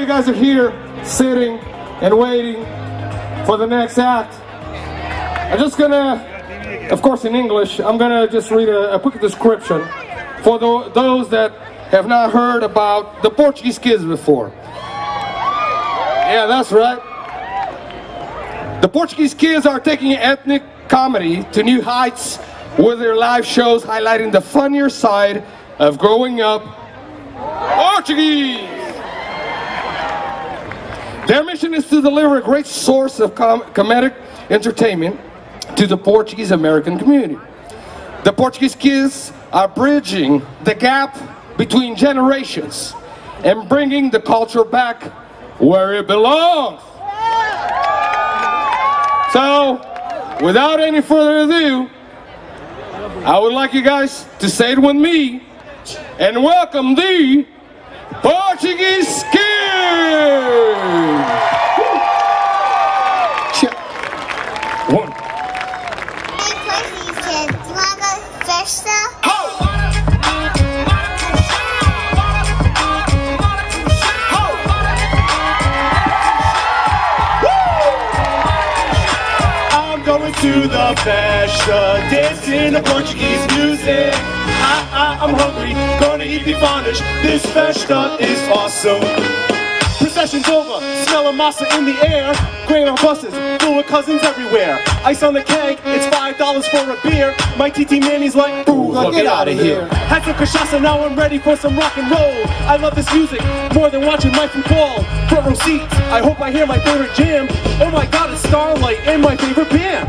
you guys are here, sitting and waiting for the next act, I'm just gonna, of course in English, I'm gonna just read a quick description for those that have not heard about the Portuguese Kids before. Yeah, that's right. The Portuguese Kids are taking ethnic comedy to new heights with their live shows highlighting the funnier side of growing up Portuguese. Their mission is to deliver a great source of comedic entertainment to the Portuguese American community. The Portuguese Kids are bridging the gap between generations and bringing the culture back where it belongs. So, without any further ado, I would like you guys to say it with me and welcome the Portuguese Kids! One. Hey, Portuguese Kids, do you want to go to Festa? To the festa, dancing to Portuguese music. I'm hungry, gonna eat the varnish. This festa is awesome. Procession's over, smelling masa in the air. Grain on buses, full of cousins everywhere. Ice on the keg, it's $5 for a beer. My TT Manny's like, ooh, get out of here. Had some cachaça, now I'm ready for some rock and roll. I love this music more than watching my football. Front row seats, I hope I hear my favorite jam. Oh my god, it's Starlight and my favorite band.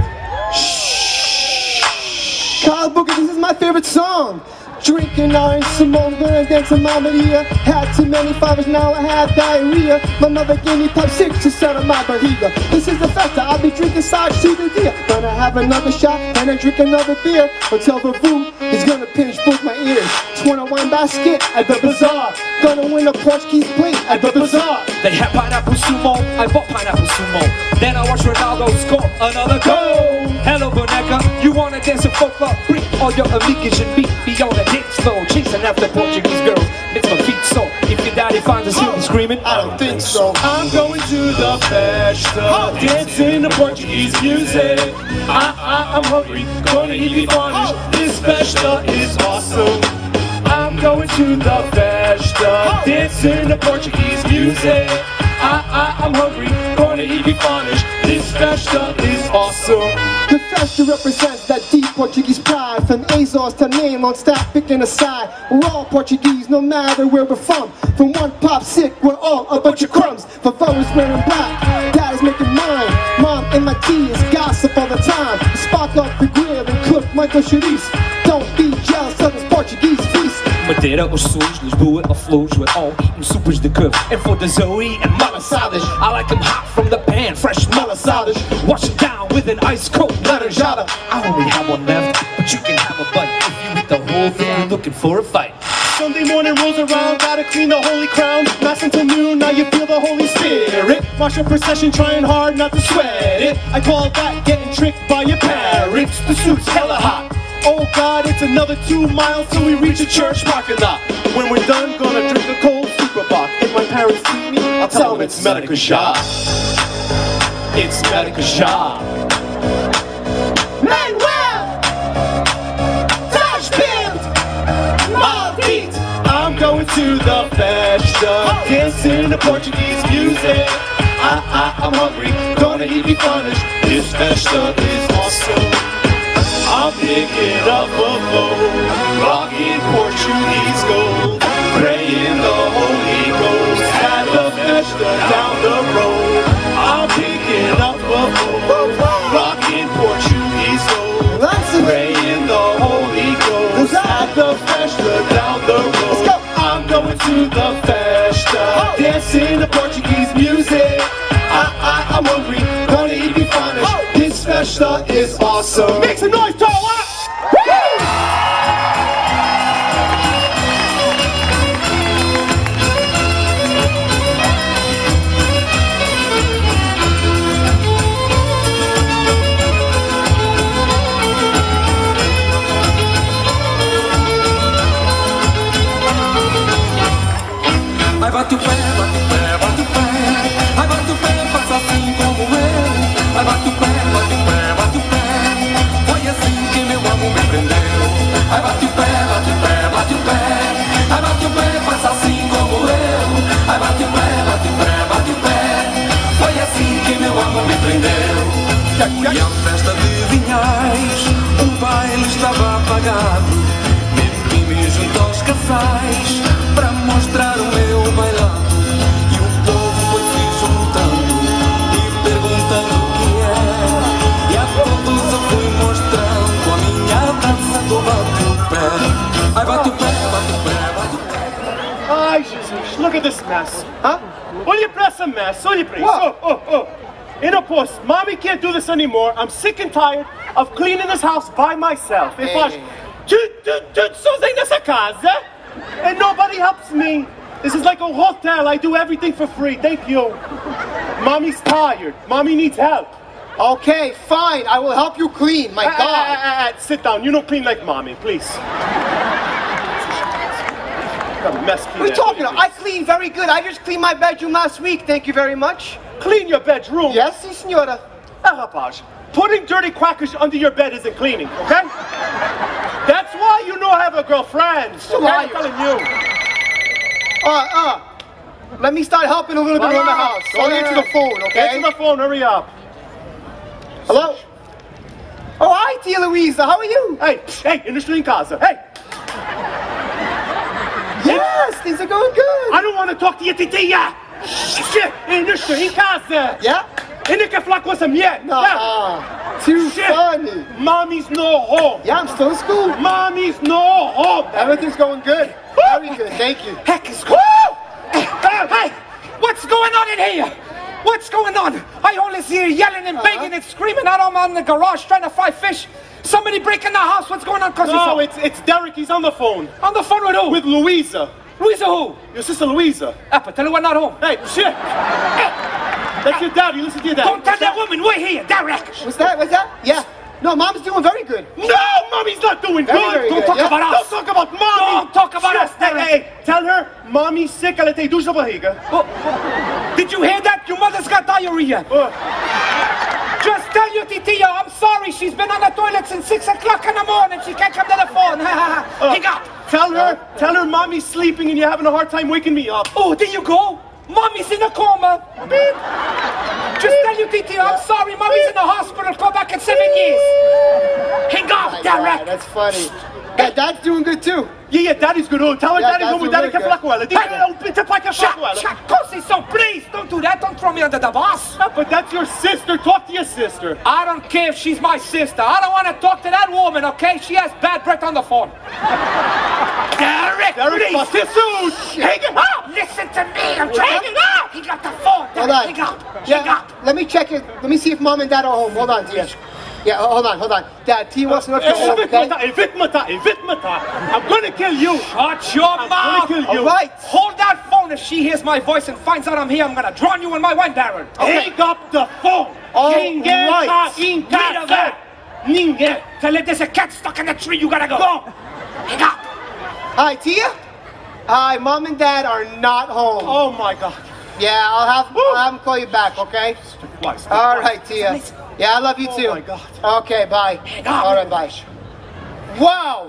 Kyle Booker, this is my favorite song. Drinking orange Simone, gonna dance to Mamma Mia. Had too many fivers, now I have diarrhea. My mother gave me pop 6 to settle my barriga. This is the festa, I'll be drinking side to the deer. Gonna have another shot, and I drink another beer. Until the voodoo is gonna pinch both my ears. 21 basket at the bazaar. Gonna win a Portuguese plate at the bazaar. They had pineapple sumo, I bought pineapple sumo. Then I watched Ronaldo score another goal. Hello Boneca, you wanna dance a folklore? Bring all your amigas and meet me on the dance floor. Chasing after Portuguese girls, it's my feet so. If your daddy finds us, he'll be screaming, I don't think so. I'm going to the festa, dancing to Portuguese music. I'm hungry, gonna eat the varnish. This festa is awesome. I'm going to the festa, dancing to Portuguese music. I'm hungry, gonna eat the varnish. This festa is awesome. The festa represents that deep Portuguese pride. From Azores to name on stop picking a side. We're all Portuguese, no matter where we're from. From one pop sick, we're all a bunch of crumbs. For voters wearing black, dad is making mine. Mom and my tea is gossip all the time. Spark up the grill and cook Michael Chorizo. Don't be jealous of this Portuguese feast. Madeira or Sus, Lisboa or Flores, we're all eating supers de curve. And for the Zoe and malasadas, I like them hot from the pan, fresh malasadas. Wash it down with an ice cold laranjada. I only have one left, but you can have a bite. If you eat the whole thing, you're looking for a fight. Sunday morning rolls around, gotta clean the holy crown. Mass until noon, now you feel the Holy Spirit. Watch your procession, trying hard not to sweat it. I call that getting tricked by your parents. The suit's hella hot. Oh God, it's another 2 miles till we reach a church parking lot. When we're done, gonna drink a cold super bock. If my parents treat me, I'll tell them it's Medica Shah. It's Medica Shah. Manuel! Dash Band! My feet! I'm going to the festa, dancing to Portuguese music. I'm hungry, gonna eat me furnish. This festa is awesome. I'm picking up a phone, rocking Portuguese gold, praying the Holy Ghost at the festa down the road. I'm picking up a phone, rocking Portuguese gold, praying the Holy Ghost at the festa down the road. I'm going to the festa, dancing to Portuguese music. I'm hungry, gonna eat me furnish. This festa is awesome. Make some noise, Turlock! Vai, bate o pé, E a festa de vinhais, o baile estava apagado. Meti-me junto aos casais para mostrar o meu bailado. E o povo foi se juntando e perguntando o que é. E a todos eu fui mostrando a minha dança do bate-o-pé. Ai, bate-o-pé, bate-o-pé, bate-o-pé. Ai, Jesus, look at this mess. Huh? Olha pra essa mess, olha pra isso. Oh. You know, boss, mommy can't do this anymore. I'm sick and tired of cleaning this house by myself. Eu faço tudo sozinho nessa casa, and nobody helps me. This is like a hotel. I do everything for free. Thank you. Mommy's tired. Mommy needs help. Okay, fine. I will help you clean. My God. Sit down. You don't clean like mommy, please. What are you talking about? I clean very good. I just cleaned my bedroom last week. Thank you very much. Clean your bedroom? Yes, si, signora. Rapaz, putting dirty crackers under your bed isn't cleaning, okay? That's why you don't have a girlfriend. Okay? I'm telling you. Let me start helping a little bit around the house. I'll answer the phone, okay? Answer the phone, hurry up. Hello? Oh, hi, Tia Louisa. How are you? Hey, industry in casa. Hey. Yes, things are going good. I don't want to talk to you, Titia. Shit, industry in casa. Yeah? E não quer falar com essa mulher? No. Too funny. Mommy's no home. Yeah, I'm still in school. Mommy's no home. Everything's going good. Very good, thank you. Heck is cool. Hey, what's going on in here? What's going on? I only see you yelling and begging and screaming out I'm in the garage trying to fry fish. Somebody breaking the house. What's going on, cousin? No, it's Derek. He's on the phone. On the phone with who? With Louisa. Louisa who? Your sister Louisa. Appa, tell her we're not home. Hey, shit. That's your daddy. Listen to your daddy. Don't tell that woman we're here, Derek. What's that? Yeah. No, Mom's doing very good. No, Mommy's not doing Very, good. very Don't good, talk yeah. about us. Don't talk about Mommy. Don't talk about us, Derek. Hey, tell her Mommy's sick. Ela tem dor na barriga. Did you hear that? Your mother's got diarrhea. Just tell your Titia, I'm sorry. She's been on the toilet since 6 o'clock in the morning. She can't come to the phone. Hang up. Tell her Mommy's sleeping and you're having a hard time waking me up. Oh, there you go. Mommy's in a coma. Beep. Just tell your Titia, I'm sorry. Mommy's in the hospital. Come back in 7 years. Hang up, Derek. That's funny. Yeah, Dad's doing good too. Yeah, Daddy's good. Tell her Daddy's home. Daddy quer falar com ela. Diga o pai quer falar com ela. Shut, Conceição, please. Don't do that. Don't throw me under the bus. But that's your sister. Talk to your sister. I don't care if she's my sister. I don't want to talk to that woman, okay? She has bad breath on the phone. Derek, please. Too soon. Hang it up. Listen to me. I'm hanging up. He got the phone. Hold on. Hang up. Hang Yeah, up. let me check it. Let me see if Mom and Dad are home. Hold on, Tia. Yeah, hold on. Dad, Tia wants to know if you're home, okay? I'm gonna kill you. Shut your mouth. I'm gonna kill you. All right. Hold that phone. If she hears my voice and finds out I'm here, I'm gonna drown you in my wine barrel. Hang up the phone. Ninguém tá em casa. Ninguém. Tell her there's a cat stuck in the tree. You gotta go. Hang up. Hi, Tia. Hi, Mom and Dad are not home. Oh my God. Yeah, I'll have them call you back, okay? All right, Tia. Yeah, I love you too. Oh my God. Okay, bye. Hang up. All right, bye. Wow.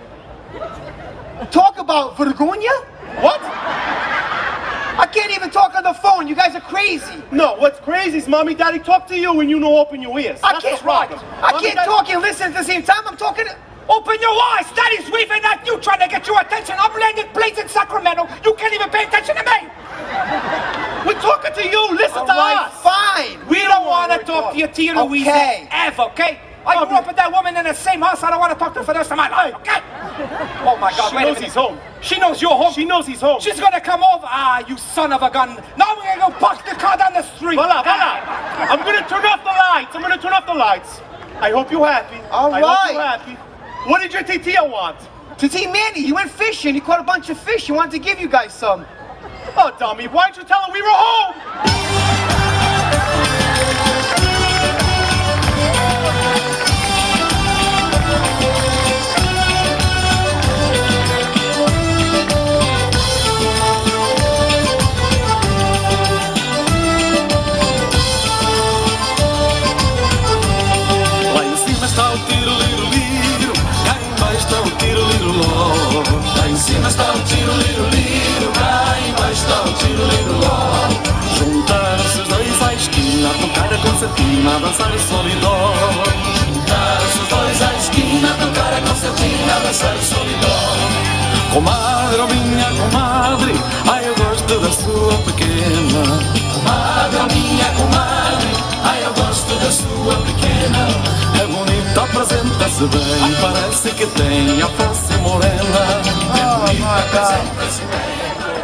Talk about vergonha? What? I can't even talk on the phone. You guys are crazy. No, what's crazy is Mommy, Daddy talk to you and you don't open your ears. I That's can't the problem. I Mommy, can't Daddy- talk and listen at the same time. I'm talking. Open your eyes. Daddy's waving at you, trying to get your attention. I'm landing planes in Sacramento. You can't even pay attention to me. We're talking to you. Listen All to right, us. fine. We don't want to talk to your Tia Louisa Okay. ever, okay? I grew up with that woman in the same house. I don't want to talk to her for the rest of my life, okay? Oh my God, She wait a knows minute. he's home. She knows you're home. She knows he's home. She's gonna come over. Ah, you son of a gun. Now we're gonna go park the car down the street. Voila. I'm gonna turn off the lights. I hope you're happy. All I hope right. you're happy. What did your Titia want? To T Manny, he went fishing. He caught a bunch of fish. He wanted to give you guys some. Oh, dummy, why'd you tell her we were home? Lá em cima está o tiro-liro-liro, cá embaixo está o tiro-liro-ló. Lá em cima está o tiro-liro-liro, cá embaixo está o tiro-liro-ló. Juntaram-se concertina, dançar o solidó. Juntar-se os dois à esquina, tocar a concertina, dançar o solidó. Comadre, oh minha comadre, ai eu gosto da sua pequena. Comadre, oh minha comadre, ai eu gosto da sua pequena. É bonita, apresenta-se bem, parece que tem a face morena. É bonita, apresenta-se bem.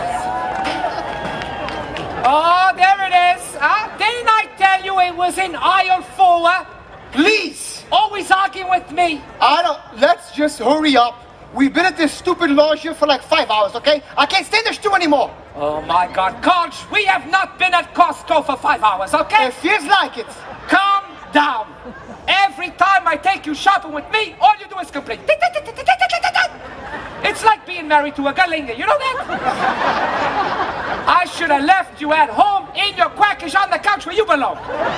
Oh, there it is. Didn't I tell you it was in aisle 4? Please! Always arguing with me. Let's just hurry up. We've been at this stupid lounge here for like 5 hours, okay? I can't stand this too anymore. Oh my God, Coach, we have not been at Costco for 5 hours, okay? It feels like it. Calm down. Every time I take you shopping with me, all you do is complain. It's like being married to a galinga, you know that? I should have left you at home in your quackish on the couch where you belong.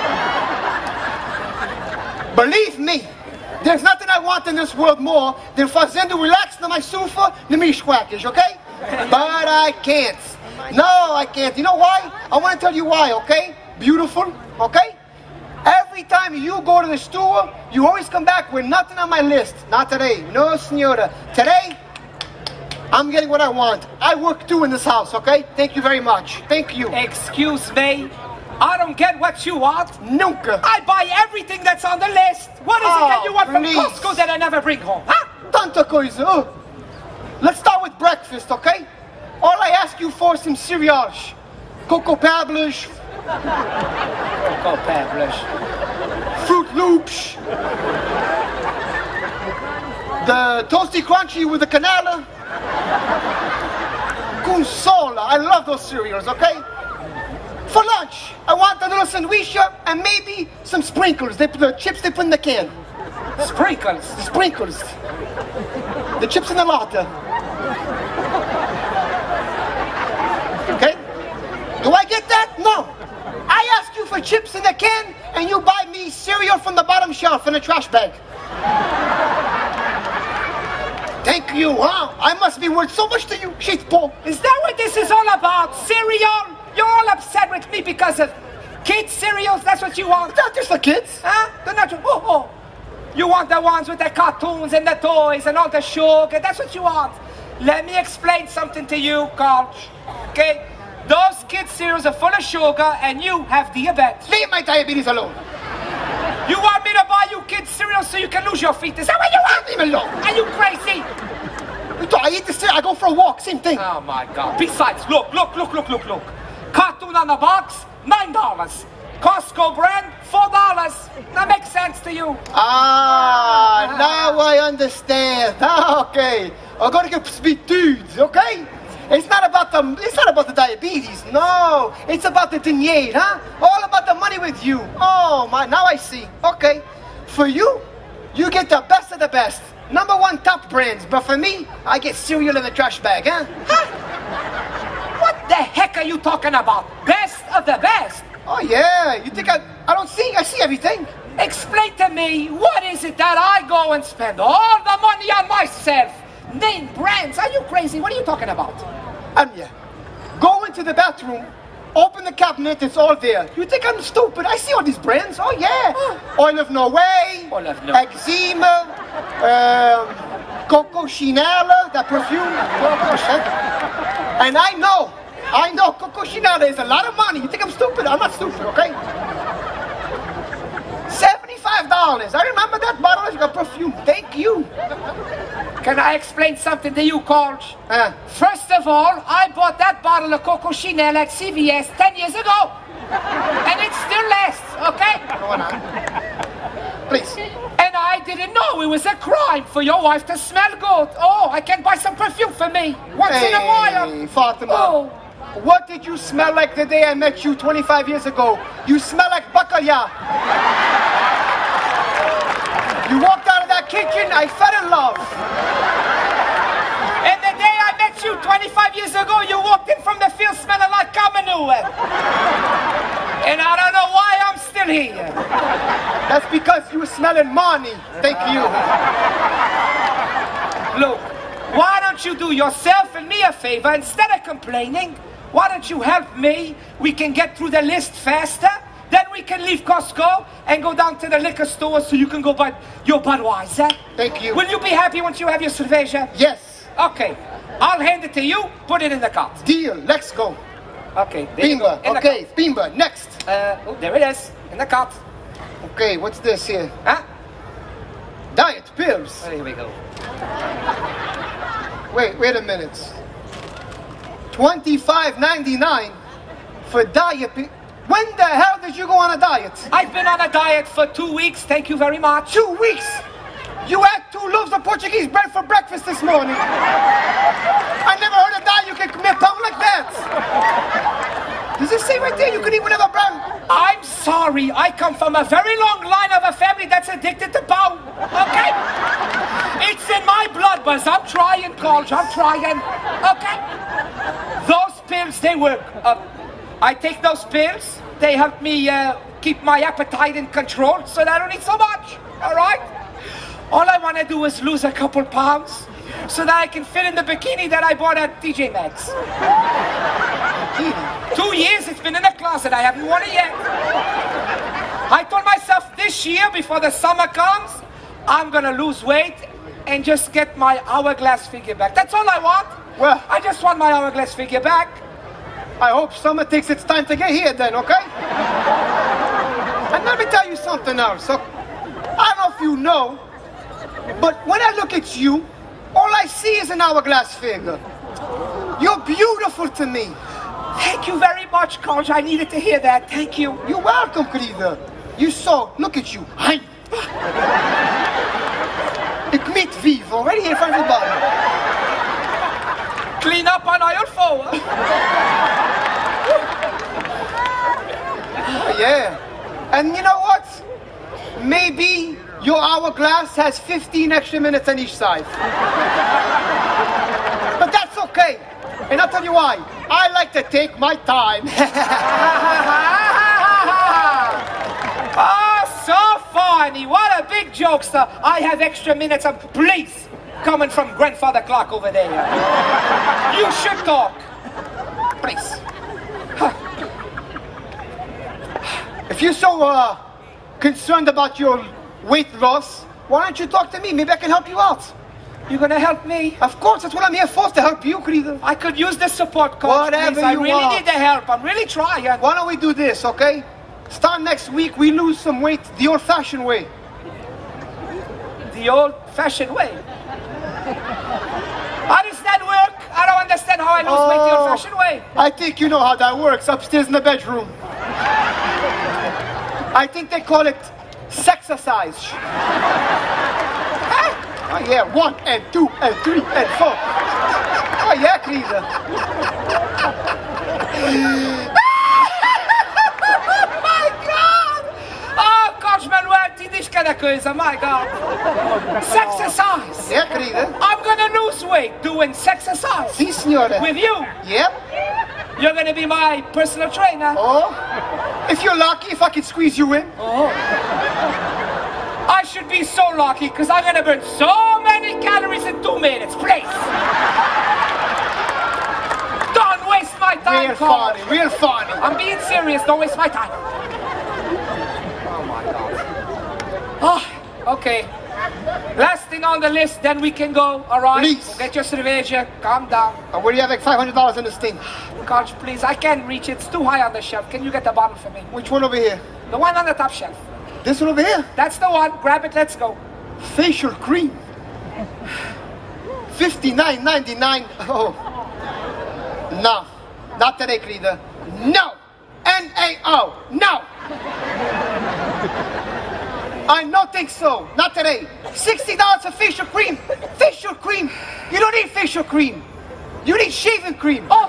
Believe me, there's nothing I want in this world more than fazendo relax na my sofa na minha quackish, okay? But I can't. No, I can't. You know why? I want to tell you why, okay? Beautiful, okay? Every time you go to the store, you always come back with nothing on my list. Not today. No, senora. Today, I'm getting what I want. I work too in this house, okay? Thank you very much. Thank you. Excuse me? I don't get what you want. Nunca. I buy everything that's on the list. What is it that you want from Costco that I never bring home, huh? Tanta coisa. Let's start with breakfast, okay? All I ask you for is some cereals. Cocoa Pebbles. Cocoa Pebbles. Fruit Loops. The Toasty Crunchy with the canela. Consola. I love those cereals, okay? For lunch, I want a little sandwich and maybe some sprinkles. The chips they put in the can. Sprinkles? The sprinkles. The chips in the lata. Okay? Do I get that? No. I ask you for chips in the can and you buy me cereal from the bottom shelf in a trash bag. Thank you, huh? I must be worth so much to you, shit Paul. Is that what this is all about? Cereal? You're all upset with me because of kids' cereals? That's what you want? Not just the kids. Huh? They're not. Oh. You want the ones with the cartoons and the toys and all the sugar. That's what you want. Let me explain something to you, Coach. Okay? Those kids' cereals are full of sugar and you have diabetes. Leave my diabetes alone. You want me to buy you kids' cereal so you can lose your feet? Is that what you want? Leave me alone. Are you crazy? I eat the cereal. I go for a walk. Same thing. Oh my God. Besides, look. Cartoon on the box, $9. Costco brand, $4. That makes sense to you. Now I understand. Okay. I'm gonna get sweet dudes, okay? It's not about the diabetes. No, it's about the denier, huh? All about the money with you. Oh my, now I see. Okay. For you, you get the best of the best. #1 top brands, but for me, I get cereal in the trash bag, huh? What the heck are you talking about? Best of the best? Oh yeah, you think I don't see? I see everything. Explain to me, what is it that I go and spend all the money on myself? Name brands, are you crazy? What are you talking about? Yeah. Go into the bathroom, open the cabinet, it's all there. You think I'm stupid? I see all these brands. Oh yeah. Oil of Norway, Eczema, Coco Chanel, that perfume. And I know Coco Chanel is a lot of money. You think I'm stupid? I'm not stupid, okay? $75. I remember that bottle of perfume. Thank you. Can I explain something to you, Coach? First of all, I bought that bottle of Coco Chanel at CVS 10 years ago. And it still lasts, okay? Please. And I didn't know it was a crime for your wife to smell good. Oh, I can buy some perfume for me once in a while. Fatima. Oh. What did you smell like the day I met you 25 years ago? You smell like bacalhau. You walked out of that kitchen, I fell in love. And the day I met you 25 years ago, you walked in from the field smelling like cow manure. And I don't know why I'm still here. That's because you were smelling money. Thank you. Look, why don't you do yourself and me a favor? Instead of complaining, why don't you help me? We can get through the list faster. Then we can leave Costco and go down to the liquor store so you can go buy your Budweiser. Thank you. Will you be happy once you have your cerveja? Yes. Okay. I'll hand it to you, put it in the cart. Deal. Let's go. Okay. There you go. Bimba. In the Okay, Bimba. Next. Oh, there it is. In the cart. Okay, what's this here? Huh? Diet pills. Oh, here we go. Wait a minute. $25.99 for diet pills. When the hell did you go on a diet? I've been on a diet for 2 weeks. Thank you very much. 2 weeks? You had 2 loaves of Portuguese bread for breakfast this morning. I never heard a diet you can commit pound like that. Does it say right there you can eat whatever brand? I'm sorry. I come from a very long line of a family that's addicted to pound. Okay? It's in my blood, Buzz. I'm trying, Coach. I'm trying. Okay? Those pills, they work. I take those pills. They help me keep my appetite in control so that I don't eat so much. All right? All I want to do is lose a couple pounds so that I can fit in the bikini that I bought at TJ Maxx. 2 years it's been in the closet. I haven't worn it yet. I told myself this year, before the summer comes, I'm going to lose weight and just get my hourglass figure back. That's all I want. Well, I just want my hourglass figure back. I hope summer takes its time to get here then, okay? And let me tell you something else. So, I don't know if you know, but when I look at you, all I see is an hourglass figure. You're beautiful to me. Thank you very much, Coach. I needed to hear that. Thank you. You're welcome, querida. You saw, look at you. Hi. Ik meet vivo, right here in front of everybody. Clean up on aisle 4. Yeah. And you know what? Maybe your hourglass has 15 extra minutes on each side. But that's okay. And I'll tell you why. I like to take my time. Oh, so funny. What a big jokester. I have extra minutes of please coming from Grandfather Clock over there. You should talk. Please. If you're so concerned about your weight loss, why don't you talk to me? Maybe I can help you out. You're gonna help me? Of course, that's what I'm here for, to help you, querido. I could use the support, Coach. Whatever please. I you really want. need the help. I'm really trying. Why don't we do this, okay? Start next week, we lose some weight the old-fashioned way. The old-fashioned way. How does that work? I don't understand how I lose weight the old-fashioned way. I think you know how that works, upstairs in the bedroom. I think they call it sexercise. Oh yeah, 1 and 2 and 3 and 4. Oh yeah, querida. My God! Oh, Coach Manuel, ti diz cada coisa, my God. Sexercise. Yeah, querida. I'm gonna lose weight doing sexercise. Si, signora. With you. Yep. You're gonna be my personal trainer. Oh, if you're lucky, if I can squeeze you in. Oh. I should be so lucky because I'm gonna burn so many calories in 2 minutes, please. Don't waste my time, Real Coach. funny, real funny. I'm being serious, don't waste my time. Oh my God. Oh, okay. Last thing on the list, then we can go, alright? Please. Go get your cerveja, calm down. Where do you have like $500 in this thing? Coach, please, I can't reach it. It's too high on the shelf. Can you get the bottle for me? Which one over here? The one on the top shelf. This one over here? That's the one. Grab it, let's go. Facial cream. $59.99. Oh. No. Not today, querida. No. N-A-O. No. I don't think so. Not today. $60 for facial cream. Facial cream. You don't need facial cream. You need shaving cream. Oh!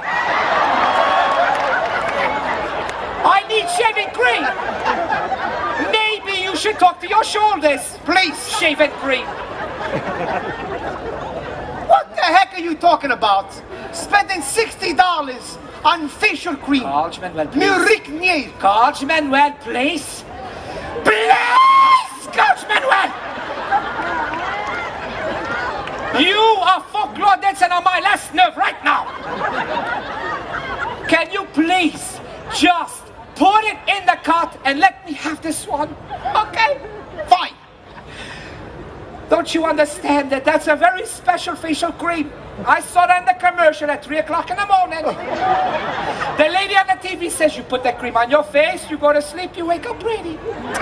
I need shaving cream. Maybe you should talk to your shoulders. Please. Shaving cream. What the heck are you talking about? Spending $60 on facial cream. Coach Manuel, please. Muric Nier. Coach Manuel, please. Please, Coach Manuel. You are folklore dancing on my last nerve right now. Can you please just put it in the cart and let me have this one. Okay? Fine. Don't you understand that that's a very special facial cream? I saw that in the commercial at 3 o'clock in the morning. The lady on the TV says you put that cream on your face, you go to sleep, you wake up pretty.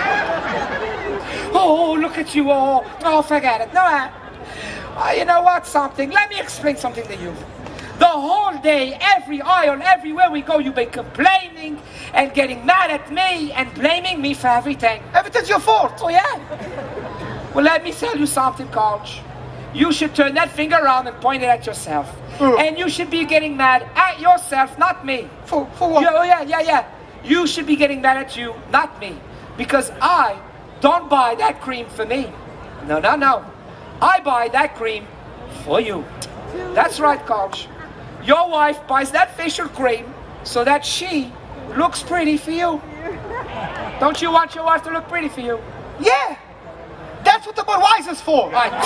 Oh, look at you all. Oh, forget it. No, you know what, something? Let me explain something to you. The whole day, every aisle, everywhere we go, you've been complaining and getting mad at me and blaming me for everything. Everything's your fault. Oh, yeah? Well, let me tell you something, Coach. You should turn that finger around and point it at yourself. And you should be getting mad at yourself, not me. For what? Yeah. You should be getting mad at you, not me. Because I don't buy that cream for me. No. I buy that cream for you. That's right, Coach. Your wife buys that facial cream so that she looks pretty for you. Don't you want your wife to look pretty for you? Yeah. That's what the Budweiser's for.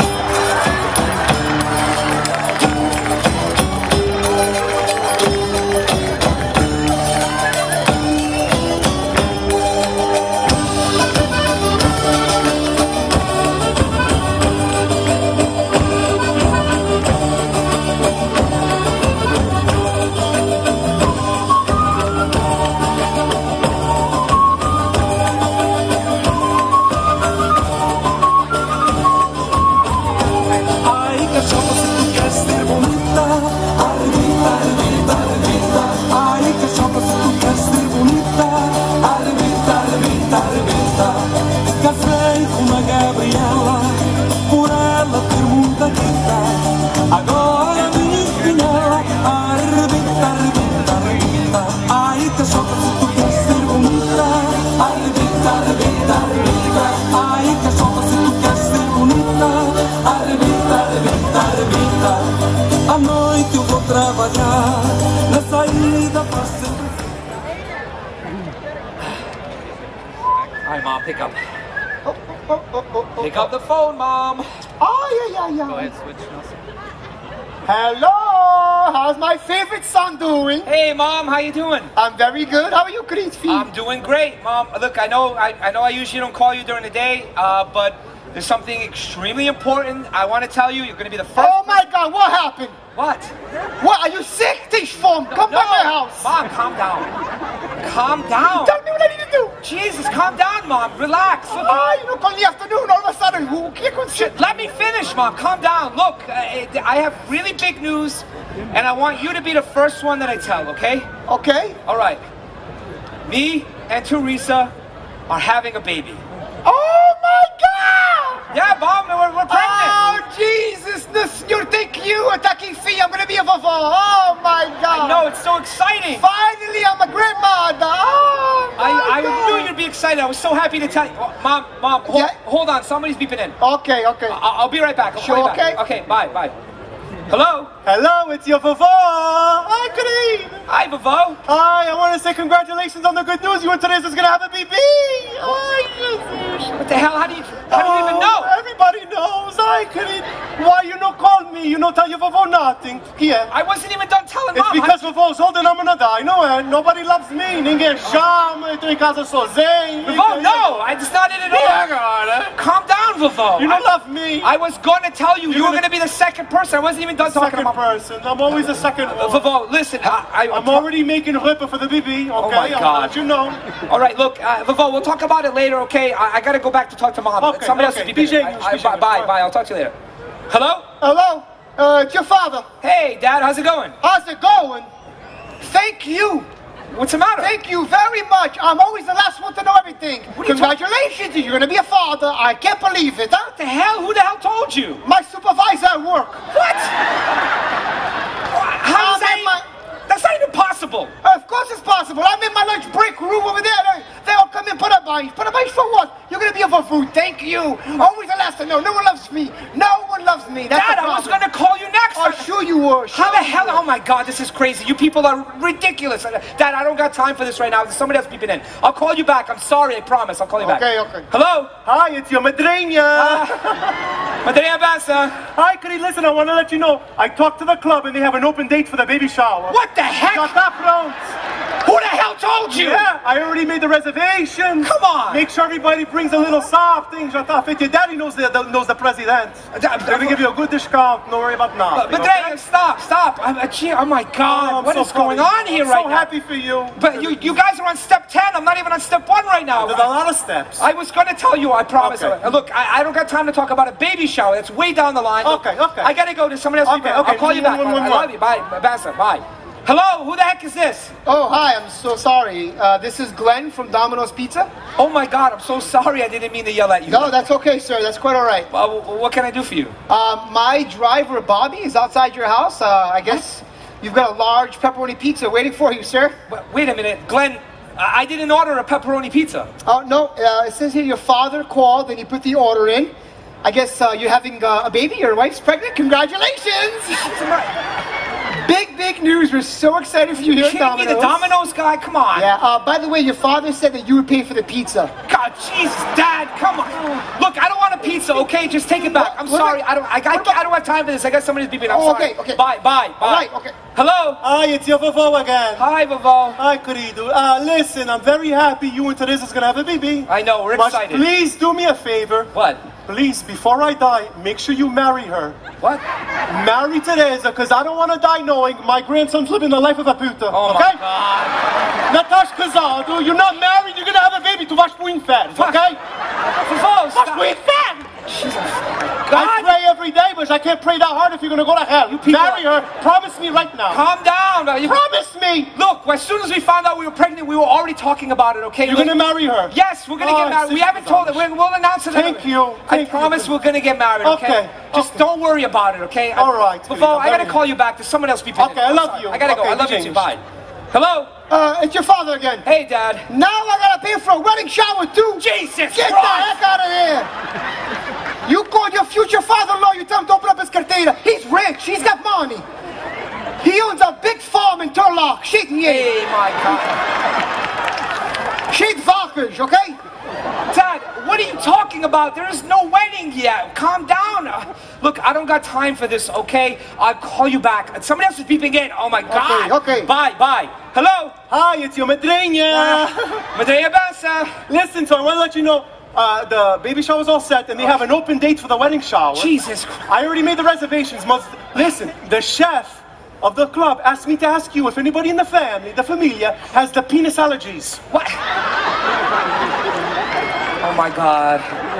À noite eu vou trabalhar na saída pra sempre. All right, Mom, pick up. Pick up the phone, Mom. Oh, yeah. Go ahead, switch, Nelson. Hello. How's my favorite son doing? Hey, Mom, how you doing? I'm very good. How are you, Crispy? I'm doing great, Mom. Look, I know I usually don't call you during the day, but there's something extremely important I want to tell you. You're going to be the first. Oh my God, what happened? What? What, are you sick? Take form. Come by my house. Mom, calm down. Calm down. Tell me what I need to do. Jesus, calm down, Mom. Relax. Look, You know, call in the afternoon, all of a sudden, who can't shit. let me finish, Mom. Calm down. Look, I have really big news, and I want you to be the first one that I tell, okay? Okay. All right. Me and Teresa are having a baby. Oh my God! Yeah, Mom, we're pregnant. Oh, Jesus, you think you attacking fee, I'm gonna be a vovó. Oh my God. I know, it's so exciting. Finally, I'm a grandmother. Oh my I God. knew you'd be excited. I was so happy to tell you. Mom, hold on. Somebody's beeping in. Okay. I'll be right back. I'll call you back. Okay, bye. Hello? Hello, it's your vovó. Hi, Kareem. Hi, Vavo. Hi, I want to say congratulations on the good news. You and Teresa's gonna have a baby. What the hell? How do you even know? Everybody knows. Hi, Kareem. Why you no call me? You no tell your vovó nothing. Yeah. I wasn't even done telling It's Mom. because vovó's holding I'm gonna die. No, nobody loves me. Ninguém chama. Eu tô em casa sozinho. Vavo, no, it's not it at all. Yeah, agora. Calm down, Vavo. You don't love me. I was going to tell you were going to be the second person. I wasn't even done talking Second about person. I'm always the second one. Vavo, listen, I'm already making ripper for the baby. Okay, Oh my God. I'll let you know. All right, look, Vavo, we'll talk about it later, okay? I got to go back to talk to Mom. Okay, Somebody else okay. will be busy. Bye. Bye. I'll talk to you later. Hello? Hello? It's your father. Hey, Dad, how's it going? How's it going? Thank you. What's the matter? Thank you very much. I'm always the last one to know everything. What are you Congratulations, you're gonna be a father. I can't believe it, huh? What the hell? Who the hell told you? My supervisor at work. What? How's that? I'm in That's not even possible. Of course it's possible. I'm in my lunch break room over there. They all come in, put a bind. Put a bind for what? You're gonna be a food. Thank you. Always the last to know. No one loves me. No one loves me. That's Dad, the I was problem. going to call you next. Oh, sure you were. How the hell? Oh my God, this is crazy. You people are ridiculous. Dad, I don't got time for this right now. There's somebody else beeping in. I'll call you back. I'm sorry, I promise. I'll call you back. Okay. Hello? Hi, it's your madrinha. Madrinha Bassa. Hi, Kareem. Listen, I want to let you know. I talked to the club and they have an open date for the baby shower. What the heck? Já tá pronto. Who the hell told you? Yeah, I already made the reservation. Come on. Make sure everybody brings a little something. Já tá feito. Your daddy knows the president. They're gonna give you a good discount. Don't worry about nothing. But okay? stop. Oh my God, what is going on here right now? I'm so happy for you. But you guys are on step 10. I'm not even on step 1 right now. There's a lot of steps. I was going to tell you, I promise. Okay. Look, I don't got time to talk about a baby shower. It's way down the line. Okay. I got to go to somebody else. Okay. I'll call you back. I love you. Bye, Bassa. Bye. Hello, who the heck is this? Oh, hi, I'm so sorry. This is Glenn from Domino's Pizza. Oh my God, I'm so sorry. I didn't mean to yell at you. No, that's okay, sir. That's quite all right. What can I do for you? My driver, Bobby, is outside your house. I guess you've got a large pepperoni pizza waiting for you, sir. Wait a minute, Glenn. I didn't order a pepperoni pizza. Oh, no. It says here your father called and he put the order in. I guess you're having a baby. Your wife's pregnant. Congratulations. Big news. We're so excited for you here at Domino's. The Domino's guy? Come on. Yeah. By the way, your father said that you would pay for the pizza. God, Jesus, Dad, come on. Look, I don't want a pizza, okay? Just take it back. I'm sorry. I don't have time for this. I got somebody's beeping. I'm sorry. Okay. Bye. All right, okay. Hello? Hi, it's your vovô again. Hi, vovô. Hi, querido. Listen, I'm very happy you and Teresa's gonna have a baby. I know, we're excited. Please do me a favor. What? Please, before I die, make sure you marry her. What? Marry Teresa, because I don't want to die knowing my grandson's living the life of a puta. Oh okay? My God. Não estás casado, you're not married, you're going to have a baby, tu vais pro inferno, okay? Vovô, Vais pro inferno! Jesus. I pray every day, but I can't pray that hard if you're going to go to hell. Marry her. Promise me right now. Calm down. Promise me. Look, as soon as we found out we were pregnant, we were already talking about it, okay? You're going to marry her? Yes, we're going to get married. We haven't told her. We'll announce it. Thank you. I promise we're going to get married, okay? Just don't worry about it, okay? All right. Vovô, I got to call you back. There's someone else beeping. Okay, I love you. I got to go. I love you too. Bye. Hello? It's your father again. Hey, Dad. Now I gotta pay for a wedding shower too. Jesus Get Christ. the heck out of here. You call your future father-in-law, you tell him to open up his carteira. He's rich, he's got money. He owns a big farm in Turlock. Hey, my God. Shade Varkers, okay? Dad, what are you talking about? There is no wedding yet. Calm down. Look, I don't got time for this, okay? I'll call you back. Somebody else is beeping in. Oh, my God. Okay. Bye. Hello? Hi, it's your madrinha. Madrinha Bassa. Listen, so I want to let you know, the baby shower's all set, and they have an open date for the wedding shower. Jesus Christ. I already made the reservations. Listen, the chef of the club asked me to ask you if anybody in the family, the familia, has the penis allergies. What? Oh my God.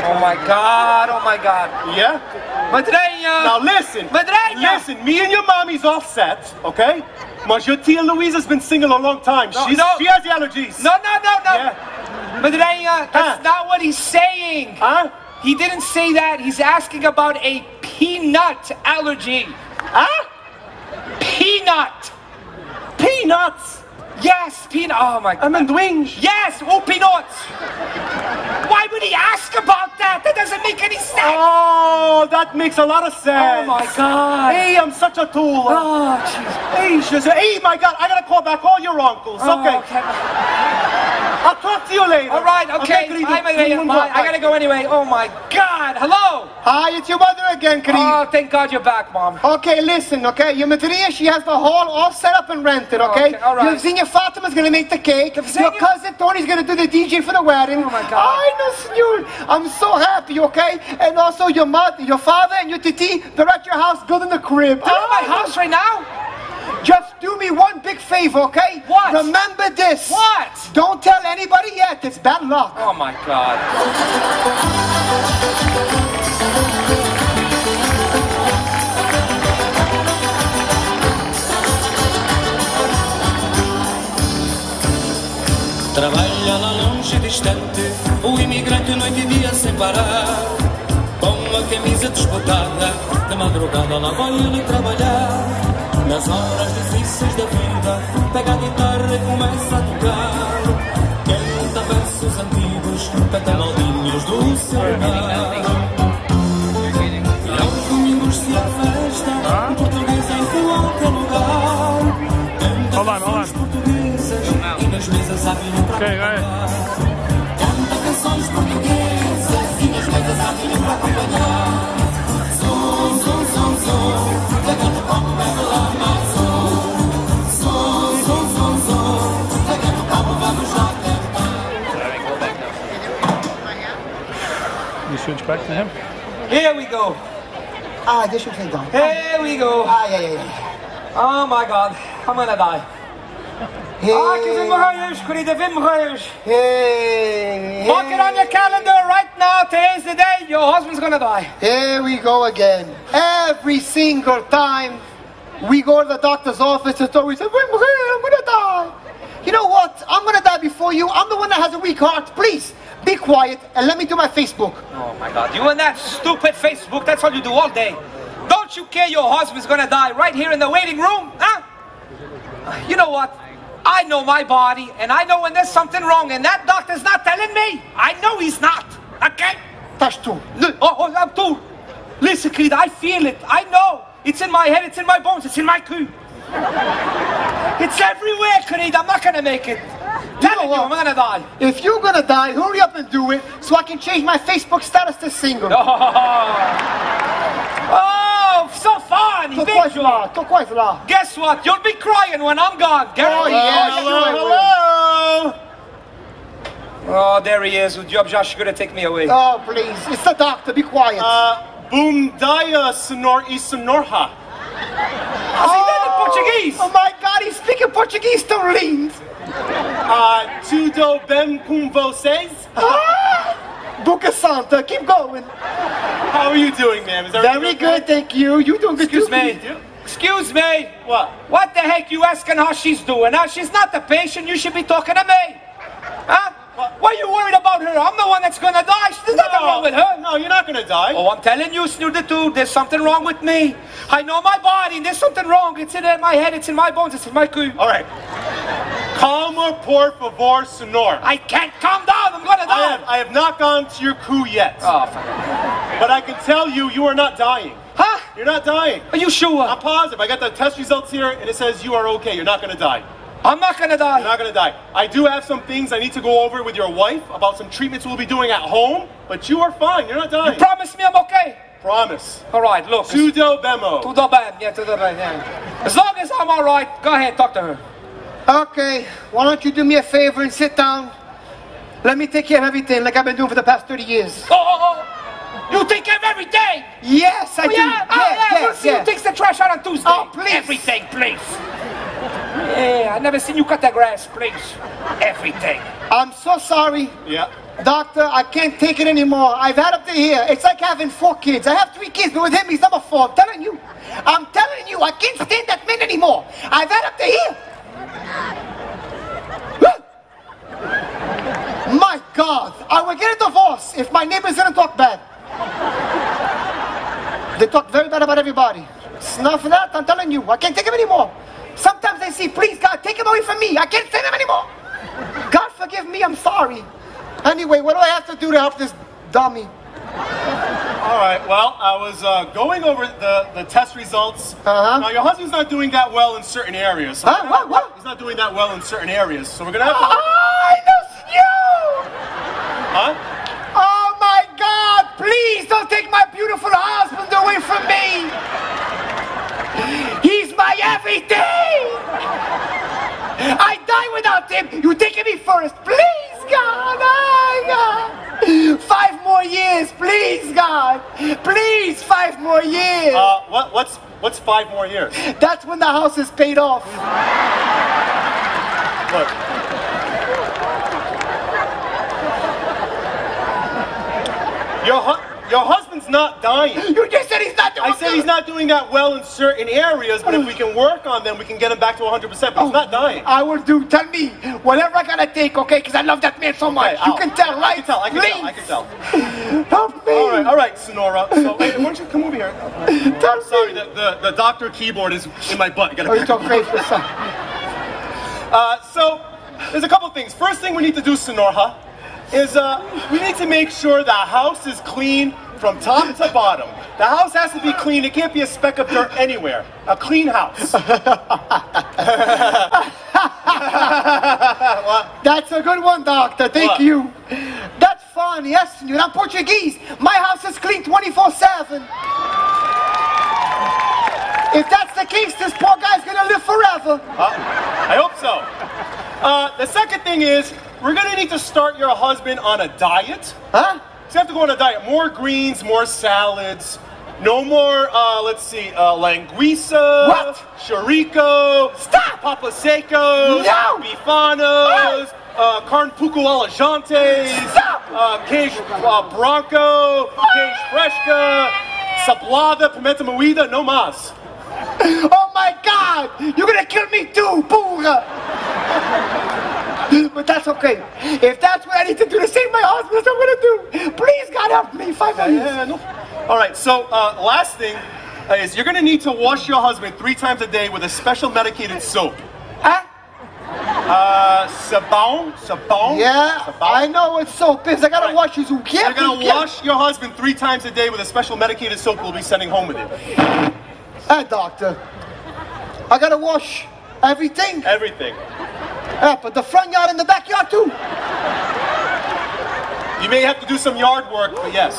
Yeah? Madrinha. Now listen. Madrinha. Listen, me and your mommy's all set, okay? But your tia Louisa's been single a long time. She has the allergies. No. Yeah. Madrinha, that's not what he's saying. Huh? He didn't say that. He's asking about a peanut allergy. Huh? Peanut. Peanuts. Yes, peanut. Oh my God. Amendoins. Yes, peanuts. Why would he ask about that? That doesn't make any sense. Oh, that makes a lot of sense. Oh my God. Hey, I'm such a tool. Oh, jeez. Hey, my God, I gotta call back all your uncles. Okay. I'll talk to you later. All right, okay. Bye, Madrinha. Bye. I gotta go anyway. Oh my God. Hello. Hi, it's your mother again, querido. Oh, thank God you're back, Mom. Okay, listen, okay? Your madrinha, she has the hall all set up and rented, okay? All right. Your Zinha Fatima's gonna make the cake. Your cousin Tony's gonna do the DJ for the wedding. Oh my God. Ay, no, senor. I'm so happy, okay? And also your mother, your father, and your titi, they're at your house building the crib. They're at my house right now? Just do me one big favor, okay? What? Remember this. What? Don't tell anybody yet. It's bad luck. Oh my God. Trabalha lá longe, distante, o imigrante noite e dia sem parar. Com a camisa desbotada, de madrugada lá vai ele trabalhar. Nas horas difíceis da vida, pega a guitarra e começa a tocar. Canta versos antigos, canta maldinhos do seu lugar. E aos domingos se há festa, um português em qualquer lugar. Canta canções portuguesas e nas mesas há vinho para acompanhar. Canta canções portuguesas e nas mesas há vinho para acompanhar. Zum, zum, zum, zum, da gata com bela mazul. Zum, zum, zum, zum, da You switch back to him? Here we go. Ah, this should say down. Here we go. Ah, yeah. Oh my God, I'm gonna die. Hey. Mark it on your calendar right now. Today's the day your husband's gonna die. Here we go again. Every single time we go to the doctor's office, it's always, I'm gonna die. You know what? I'm gonna die before you. I'm the one that has a weak heart. Please, be quiet and let me do my Facebook. Oh my God, you and that stupid Facebook, that's all you do all day. Don't you care your husband's gonna die right here in the waiting room, huh? You know what? I know my body, and I know when there's something wrong, and that doctor's not telling me. I know he's not, okay? That's true. I'm too. Listen, kid, I feel it. I know. It's in my head, it's in my bones, it's in my coo. It's everywhere, kid. I'm not gonna make it. Telling you, I'm gonna die. If you're gonna die, hurry up and do it so I can change my Facebook status to single. Oh, so funny. Big joke. Guess what? You'll be crying when I'm gone. Oh, yeah. Hello. Oh, there he is. Job Josh gonna take me away. Oh, please. It's the doctor. Be quiet. Boom dia sonor y sonorha. Portuguese. Oh my God, he's speaking Portuguese to Leans. Tudo bem com vocês? Boca Santa, keep going. How are you doing, ma'am? Very good, thank you. You doing good Excuse too? me. Excuse me. What? What the heck you asking how she's doing? Now she's not the patient. You should be talking to me. Huh? Why are you worried about her? I'm the one that's gonna die. There's nothing wrong with her. No, you're not gonna die. Oh, I'm telling you, Snooty-Doo, there's something wrong with me. I know my body, and there's something wrong. It's in my head, it's in my bones, it's in my coo. All right. Calma, por favor, senor. I can't calm down. I'm gonna die. I have not gone to your coo yet. Oh, but I can tell you, you are not dying. huh? You're not dying. Are you sure? I'm positive. I got the test results here, and it says you are okay. You're not gonna die. I'm not gonna die. You're not gonna die. I do have some things I need to go over with your wife about some treatments we'll be doing at home, but you are fine. You're not dying. Promise me I'm okay. Promise. All right, look. Tudo bemo. Tudo bem. Yeah, tudo bem. Yeah. As long as I'm all right, go ahead, talk to her. Okay, why don't you do me a favor and sit down? Let me take care of everything like I've been doing for the past 30 years. Oh. You take care of everything. Yes, I do. Yeah. We'll see who takes the trash out on Tuesday. Oh, please. Everything, please. Yeah, I've never seen you cut the grass, please. Everything. I'm so sorry. Yeah. Doctor, I can't take it anymore. I've had up to here. It's like having 4 kids. I have 3 kids, but with him, he's number 4. I'm telling you, I can't stand that man anymore. I've had up to here. My God, I will get a divorce if my neighbors didn't talk bad. They talk very bad about everybody. Enough of that, I'm telling you. I can't take him anymore. Sometimes I say, please, God, take him away from me. I can't stand him anymore. God, forgive me. I'm sorry. Anyway, what do I have to do to help this dummy? All right. Well, I was going over the test results. Now, your husband's not doing that well in certain areas. So What? He's not doing that well in certain areas. So we're gonna have to. I miss you! Huh? Oh my God! Please don't take my beautiful husband away from me! He's my everything! I die without him! You take me first! Please, God! Oh, God! 5 more years, please, God! Please, 5 more years! What's 5 more years? That's when the house is paid off. Look. Your husband's not dying. You just said he's not doing I said he's not doing that well in certain areas, but if we can work on them, we can get him back to 100%, but he's not dying. I will do. Tell me whatever I gotta take, okay? Because I love that man so much. Okay, you can tell, right? I can tell. Help me. All right, Sonora. So, why don't you come over here? Tell Sorry, me. the doctor keyboard is in my butt. You gotta You talk crazy for son. So, there's a couple things. First thing we need to do, Sonora, is we need to make sure the house is clean from top to bottom. The house has to be clean. It can't be a speck of dirt anywhere. A clean house. That's a good one, doctor. Thank you. That's fun. Yes, senor. I'm Portuguese. My house is clean 24/7. If that's the case, this poor guy's gonna live forever. I hope so. The second thing is, we're gonna need to start your husband on a diet. Huh? you have to go on a diet. More greens, more salads. No more, let's see, languisa. What? Chorico. Stop! Papa Secos. No! Bifanos. Carne puco alla jantes. Stop! Queijo branco. Queijo fresca. Sablada, pimenta moída, no más. Oh my God! You're gonna kill me too, burra! But that's okay. If that's what I need to do to save my husband, that's what I'm gonna do. Please, God help me. 5 minutes. Yeah, no. All right, so last thing is you're gonna need to wash your husband 3 times a day with a special medicated soap. Huh? Sabão? Yeah, Sabão? I know what soap is. I gotta Right. wash his You're gonna wash your husband 3 times a day with a special medicated soap we'll be sending home with you. Hey, doctor. I gotta wash everything. Everything. Yeah, but the front yard and the backyard too. You may have to do some yard work, but yes.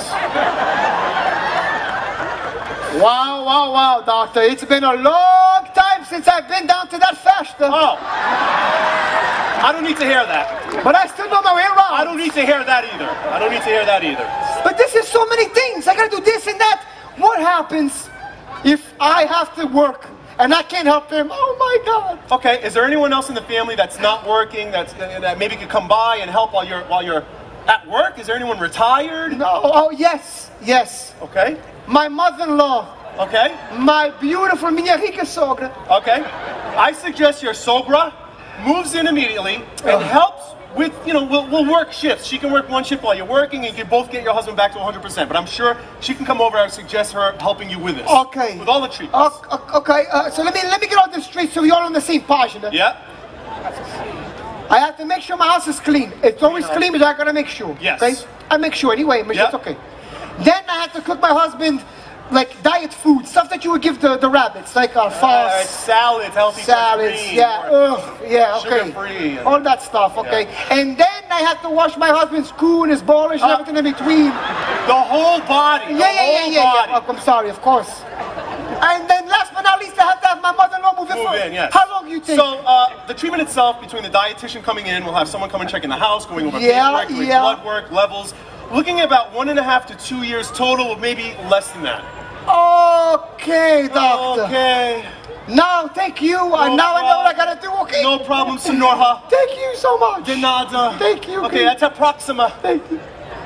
Wow, doctor. It's been a long time since I've been down to that festa. Oh. I don't need to hear that. But I still know my way around. I don't need to hear that either. I don't need to hear that either. But this is so many things. I gotta do this and that. What happens if I have to work and I can't help him? Oh my God. Okay, is there anyone else in the family that's not working that maybe could come by and help while you're at work? Is there anyone retired? No. Oh yes. Okay. My mother-in-law. Okay. My beautiful minha rica sogra. Okay. I suggest your sogra moves in immediately and helps with, we'll work shifts. She can work 1 shift while you're working and you can both get your husband back to 100%. But I'm sure she can come over. I suggest her helping you with this. Okay. With all the treatments. Okay. So let me get on the street so we're all on the same page. Yeah. I have to make sure my house is clean. It's always clean, but I gotta make sure. Yes. Okay? I make sure anyway, but Yeah. it's okay. Then I have to cook my husband like diet food, stuff that you would give the rabbits, like sauce, salads, healthy salads, green, yeah, yeah, okay, sugar-free. all that stuff, okay. And then I have to wash my husband's coo and his bowlish and everything in between. The whole body. Yeah. Oh, I'm sorry, of course. And then last but not least, I have to have my mother-in-law move in, yes. How long do you think? So the treatment itself, between the dietitian coming in, we'll have someone come and check in the house, going over Yeah, paperwork, doing yeah. blood work, levels. Looking at about 1.5 to 2 years total, maybe less than that. Okay, doctor. Okay. Now, thank you. Now I know what I gotta do, okay? No problem, Senorha. Thank you so much. De nada. Thank you. Okay, that's a proxima. Thank you.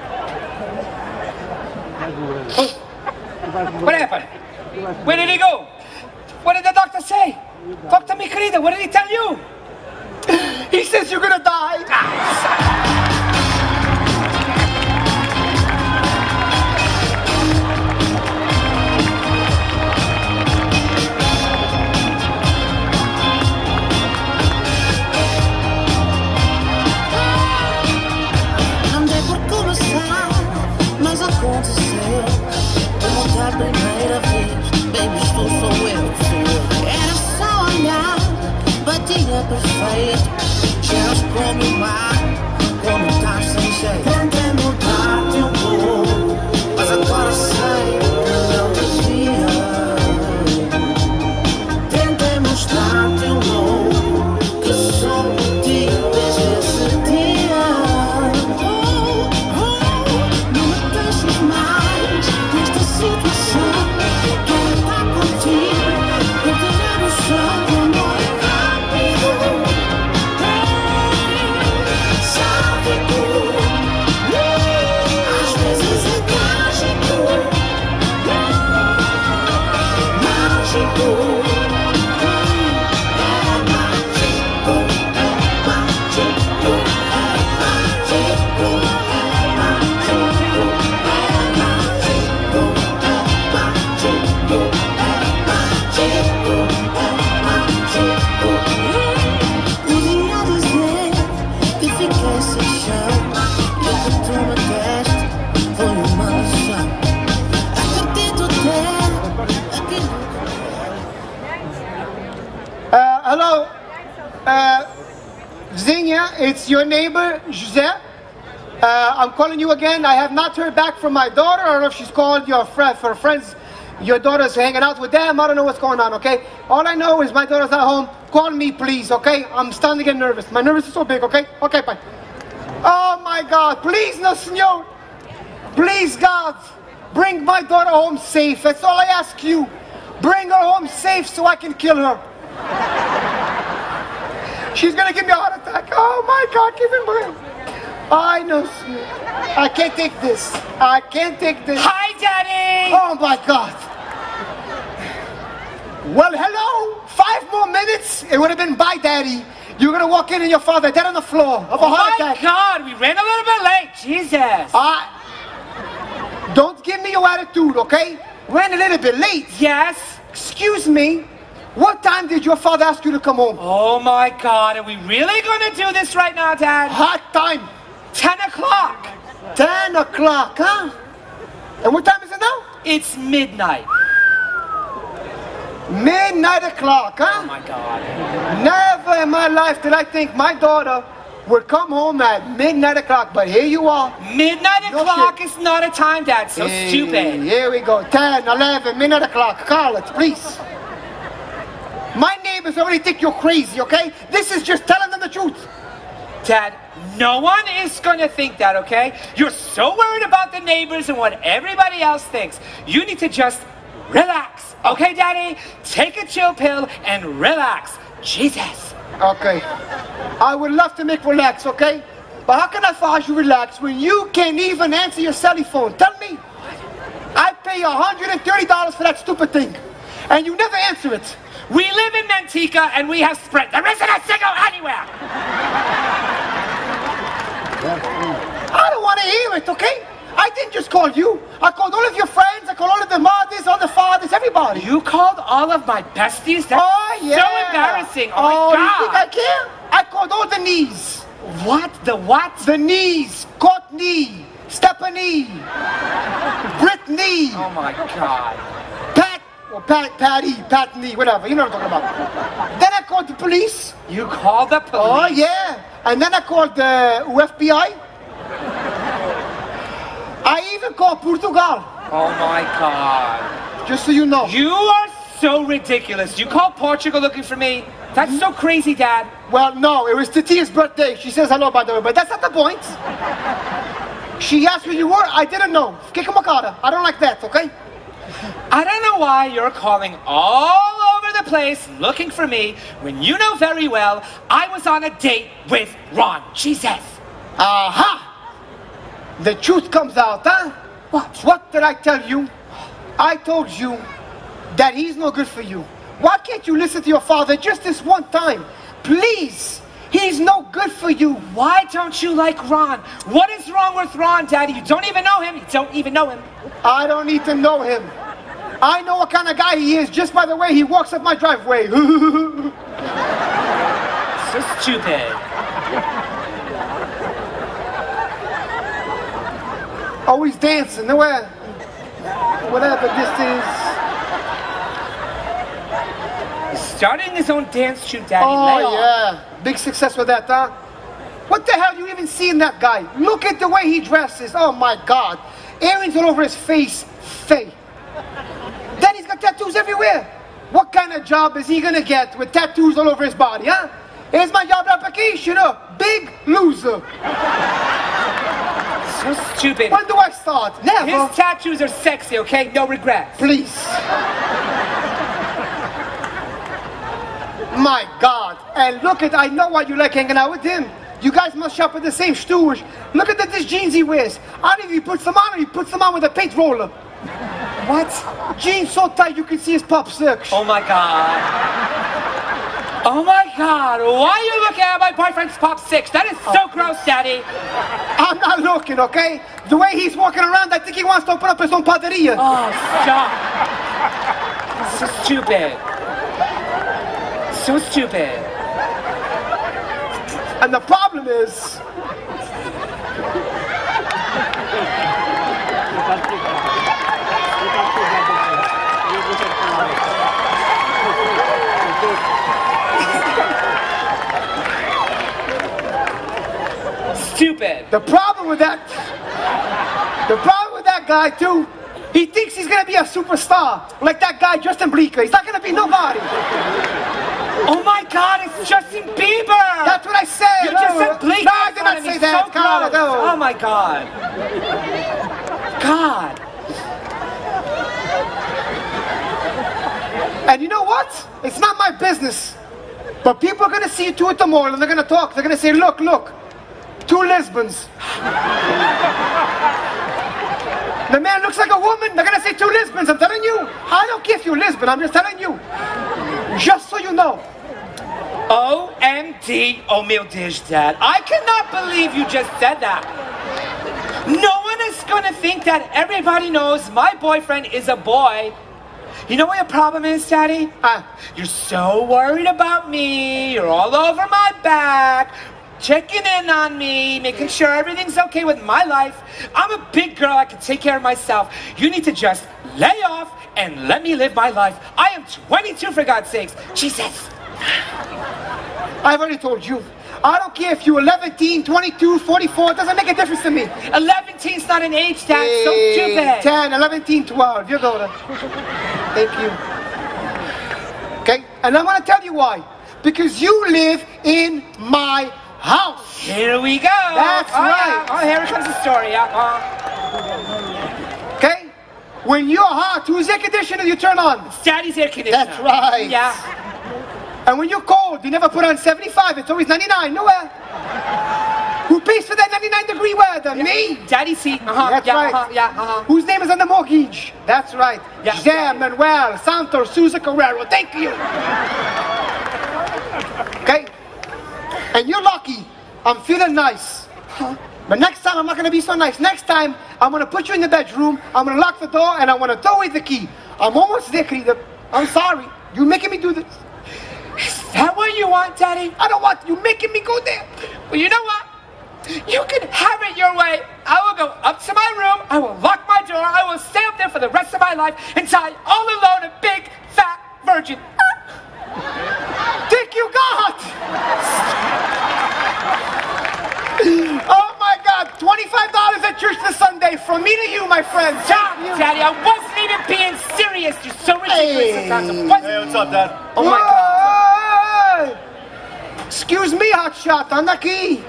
What happened? Where did he go? What did the doctor say? Talk to me, querida. What did he tell you? He says you're gonna die. Andei por começar, mas aconteceu. Como da primeira vez, baby, estou só eu. Era só olhar, batia perfeito. Cheiros como o mar, como tá sem jeito. Tentei mudar teu pouco, mas agora sei que não devia. Tentei mostrar teu louco, que só por ti desde esse dia. Não me deixes mais nesta situação. Quero estar contigo, perder a noção de amor rápido. Sádico, às vezes é mágico. Mágico. Podia dizer que fiquei sem chão e o que tu me deste foi uma lição. Acredito até aquilo. Hello. Zinha, it's your neighbor, José. I'm calling you again. I have not heard back from my daughter. I don't know if she's called your friends. Your daughter's hanging out with them. I don't know what's going on, okay? All I know is my daughter's not home. Call me, please, okay? I'm starting to get nervous. My nervous is so big, okay? Okay, bye. Oh, my God. Please, no, senor. Please, God, bring my daughter home safe. That's all I ask you. Bring her home safe so I can kill her. She's gonna give me a heart attack. Oh my God, give me my... I know. I can't take this. I can't take this. Hi, Daddy! Oh my God. Well, hello. 5 more minutes. It would have been bye, Daddy. You're gonna walk in and your father dead on the floor of a heart attack. Oh my God, we ran a little bit late. Jesus. Don't give me your attitude, okay? Ran a little bit late. Yes? Excuse me. What time did your father ask you to come home? Oh my God, are we really gonna do this right now, Dad? Hot time. 10 o'clock. 10 o'clock, huh? And what time is it now? It's midnight. Midnight o'clock, huh? Oh my God. Never in my life did I think my daughter would come home at midnight o'clock, but here you are. Midnight No o'clock shit. is not a time, Dad. So stupid. Here we go. 10, 11, midnight o'clock. Call it, please. My neighbors already think you're crazy, okay? This is just telling them the truth. Dad, no one is gonna think that, okay? You're so worried about the neighbors and what everybody else thinks. You need to just relax, okay, Daddy? Take a chill pill and relax. Jesus. Okay. I would love to make relax, okay? But how can I advise you relax when you can't even answer your cell phone? Tell me. I pay $130 for that stupid thing, and you never answer it. We live in Manteca and we have Sprint. There isn't a signal anywhere. I don't want to hear it, okay? I didn't just call you. I called all of your friends. I called all of the mothers, all the fathers, everybody. You called all of my besties? That's so embarrassing. Oh my You think I God. care? I called all the knees. What? The what? The knees. Courtney. Stephanie. Brittany. Oh my God. Pat. Or Patney, whatever. You know what I'm talking about. Then I called the police. You called the police? Oh, yeah. And then I called the FBI. I even called Portugal. Oh my God. Just so you know. You are so ridiculous. You called Portugal looking for me? That's so crazy, Dad. Well, no, it was Titia's birthday. She says hello, by the way, but that's not the point. She asked where you were. I didn't know. Kika Makata. I don't like that, okay? I don't know why you're calling all over the place looking for me when you know very well I was on a date with Ron. Jesus. Aha! The truth comes out, huh? What did I tell you? I told you that he's no good for you. Why can't you listen to your father just this one time? Please! He's no good for you. Why don't you like Ron? What is wrong with Ron, Daddy? You don't even know him. You don't even know him. I don't need to know him. I know what kind of guy he is just by the way he walks up my driveway. So stupid. Always dancing, nowhere. Whatever this is. Starting his own dance troupe, Daddy. Oh, Lay off. yeah. Big success with that, huh? What the hell you even see in that guy? Look at the way he dresses. Oh, my God. Earrings all over his face. Faye. Then he's got tattoos everywhere. What kind of job is he going to get with tattoos all over his body, huh? Here's my job application, big loser. So stupid. When do I start? Never. His tattoos are sexy, okay? No regrets. Please. My God. And look at, I know why you like hanging out with him. You guys must shop at the same stores. Look at this jeans he wears. I don't know if he puts them on or he puts them on with a paint roller. What? Jeans so tight you can see his pop six. Oh my God. Oh my God. Why are you looking at my boyfriend's pop six? That is so gross, Daddy. I'm not looking, okay? The way he's walking around, I think he wants to open up his own padaria. Oh, stop. So stupid. So stupid. And the problem is... Stupid. The problem with that guy too, he thinks he's gonna be a superstar, like that guy Justin Bieber. He's not gonna be nobody. Oh my God, it's Justin Bieber. That's what I said. You just said Bleak. No, I did not say that. So gross. God, no. Oh my God. God. And you know what? It's not my business. But people are going to see you two at the mall and they're going to talk. They're going to say, look, look, 2 lesbians. The man looks like a woman. They're going to say 2 lesbians. I'm telling you. I don't care if you're lesbian. I'm just telling you. Just so you know. OMD, oh meu Deus, Dad. I cannot believe you just said that. No one is going to think that everybody knows my boyfriend is a boy. You know what your problem is, Daddy? You're so worried about me. You're all over my back, checking in on me, making sure everything's okay with my life. I'm a big girl. I can take care of myself. You need to just lay off and let me live my life. I am 22, for God's sakes. Jesus. I've already told you. I don't care if you're 11, 22, 44. It doesn't make a difference to me. 11's not an age, Dad. Hey, So stupid. 10, 11, 12. You go there. Thank you. Okay? And I'm going to tell you why. Because you live in my house. Here we go. That's right. Yeah. Oh, here comes the story. Okay? When you're hot, whose air conditioner you turn on? It's Daddy's air conditioner. That's right. Yeah. And when you're cold, you never put on 75. It's always 99. Nowhere. Who pays for that 99-degree weather? Yeah. Me. Daddy's seat. That's right. Yeah. Whose name is on the mortgage? That's right. Yeah. Jam, Manuel, Santos, Sousa Carrero. Thank you. Okay? And you're lucky. I'm feeling nice. But next time, I'm not going to be so nice. Next time, I'm going to put you in the bedroom. I'm going to lock the door, and I'm going to throw away the key. I'm almost there, querida. I'm sorry. You're making me do this. Is that what you want, Daddy? I don't want you making me go there. Well, you know what? You can have it your way. I will go up to my room. I will lock my door. I will stay up there for the rest of my life until I'm all alone, a big, fat virgin. Thank you, God. Oh, my God. $25 at church this Sunday from me to you, my friend. Stop, Daddy. I wasn't even being serious. You're so ridiculous sometimes. Hey, what's up, Dad? Oh, my God. Excuse me, hotshot. On the key.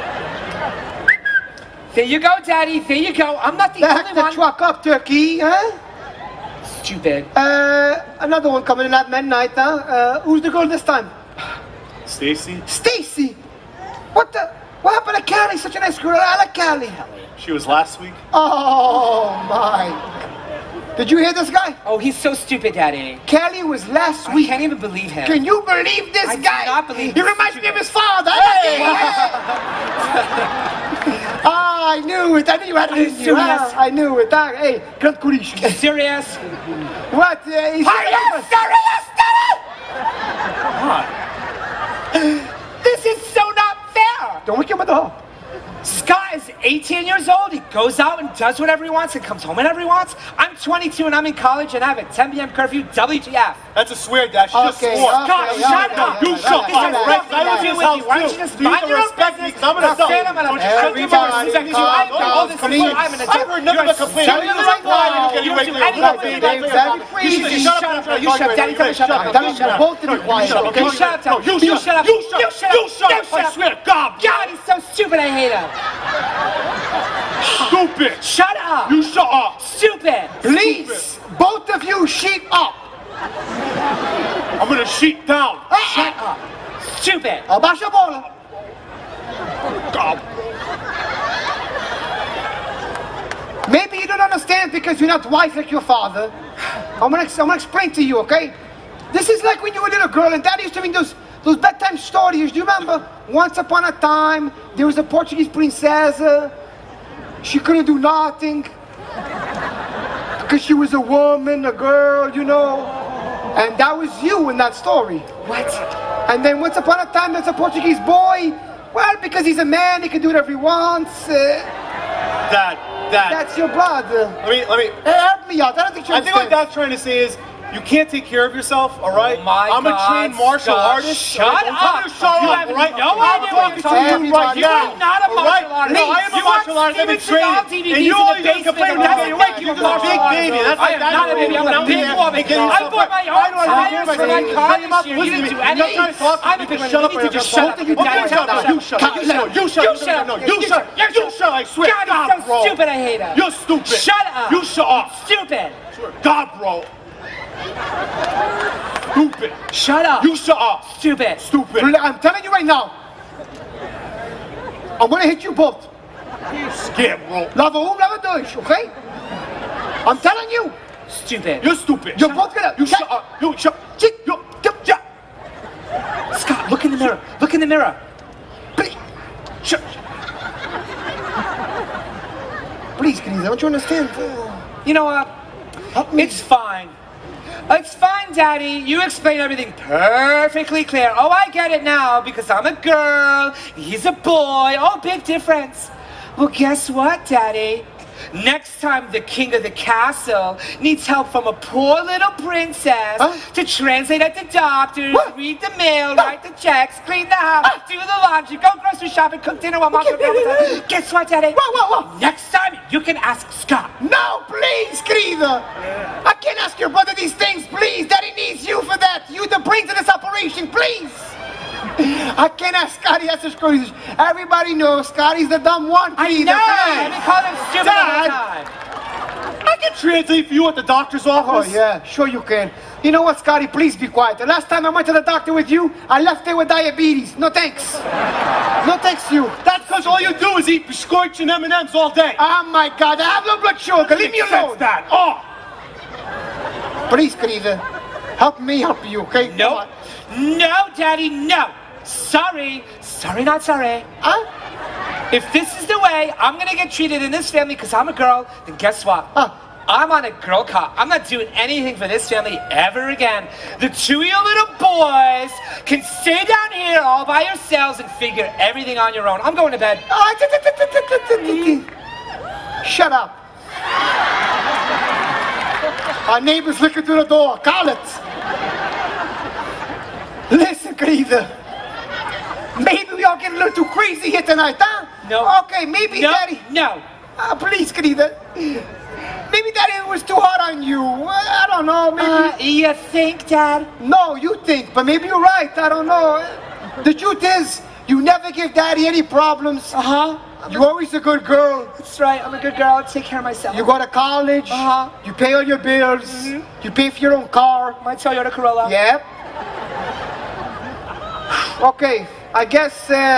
There you go, Daddy. There you go. I'm not the Back only the one. truck up, turkey, huh? Stupid. Another one coming in at midnight, huh? Who's the girl this time? Stacy? Stacy. What happened to Callie? Such a nice girl. I like Callie. She was last week. Oh, my. Did you hear this guy? Oh, he's so stupid, Daddy. Callie was last I week. can't even believe him. Can you believe this I do guy? not believe He this. reminds me of his father. I knew it. I knew you had it in you. Serious? I knew it. Hey, Grand Kurish. Serious? What? Are you serious, Daddy? This is so not fair. Don't wake him with the hoe. Scott is 18 years old. He goes out and does whatever he wants and comes home whenever he wants. I'm 22 and I'm in college and I have a 10 p.m. curfew. WTF? That's a swear, Dad. She just swore. Scott, shut up. You shut This has up. nothing I to live do in with his you. Why don't house, you just too. You mind need to your own respect me, business? 'cause I'm an adult. Stand up and Don't you I'm everybody I'm an adult. please. I'm an adult. I've heard nothing but complaints. Tell me the right line. You don't do anything but You You shut up. You shut up. Daddy, tell me shut up. Tell me shut up. Both of you quiet. Okay? You shut up. No, you shut up. You shut up. You shut up. I swear to God. God, he's so stupid. I hate him. Stupid. Shut up. You shut up. Stupid. Please, both of you sheet up. I'm gonna sheet down. Shut up. Stupid. Abaixa a bola. God. Maybe you don't understand because you're not wise like your father. I'm gonna explain to you, okay? This is like when you were a little girl and Dad used to read those bedtime stories. Do you remember? Once upon a time, there was a Portuguese princess. She couldn't do nothing because she was a woman, a girl, you know. And that was you in that story. What? And then once upon a time, there's a Portuguese boy. Well, because he's a man, he can do whatever he wants. Dad. That's your blood. Let me. Hey, help me out. I don't think you I think what understand. Dad's trying to say is You can't take care of yourself, all right? Oh my I'm a trained martial artist. Shut Don't tell me to shut You up, have all right? no idea what you're talking about. You are not a martial artist. No, I am a martial artist. I've been training. And you always gonna complain about me. You're a big baby. That's I am not a baby. I'm a big woman. I bought my own tires for my car this year. You didn't do anything. I'm a big woman. You need to just shut up. You shut up. You shut up. You shut up. No, you shut up. You shut up. I swear. God, he's so stupid. I hate him. You're stupid. Shut up. You shut up. Stupid. God, bro. Stupid. Shut up. You shut up. Stupid. Stupid. I'm telling you right now. I'm gonna hit you both. You're scared, bro. Lava lava dois, okay? I'm telling you. Stupid. You're stupid. You're both gonna. You shut up. You shut. You. Scott, look in the mirror. Look in the mirror. Please. Shut. Please, please. Don't you understand? You know what? It's fine. It's fine, Daddy. You explain everything perfectly clear. Oh, I get it now because I'm a girl. He's a boy. Oh, big difference. Well, guess what, Daddy? Next time the king of the castle needs help from a poor little princess to translate at the doctors, read the mail, write the checks, clean the house, do the laundry, go grocery shopping, cook dinner while Mom's okay. Guess what, Daddy? What? Next time you can ask Scott. No, please, querida. I can't ask your brother these things, please. Daddy needs you for that. You the brains of this operation, please. I can't ask Scotty essas coisas. Everybody knows Scotty's the dumb one. I know. I've been calling him stupid all the time. I can translate for you at the doctor's office. Oh, yeah, sure you can. You know what, Scotty? Please be quiet. The last time I went to the doctor with you, I left there with diabetes. No thanks. No thanks, you. That's because all you do is eat biscuits and M&M's all day. Oh, my God. I have no blood sugar. Leave me alone. That. Oh. Please, querida. Help me help you, okay? No. No, Daddy, no. Sorry. Sorry, not sorry. Huh? If this is the way I'm going to get treated in this family because I'm a girl, then guess what? I'm on a girl cop. I'm not doing anything for this family ever again. The two of you little boys can stay down here all by yourselves and figure everything on your own. I'm going to bed. Shut up. Our neighbor's looking through the door. Call it. Listen, querida. Maybe we all get a little too crazy here tonight, huh? No. Okay, maybe no, Daddy. No. Please, querida. Maybe Daddy was too hard on you. I don't know. Maybe. You think, Dad? No, you think, but maybe you're right. I don't know. The truth is, you never give Daddy any problems. You're always a good girl. That's right. I'm a good girl. I take care of myself. You go to college. You pay all your bills. You pay for your own car. My Toyota Corolla. Yep. Okay, I guess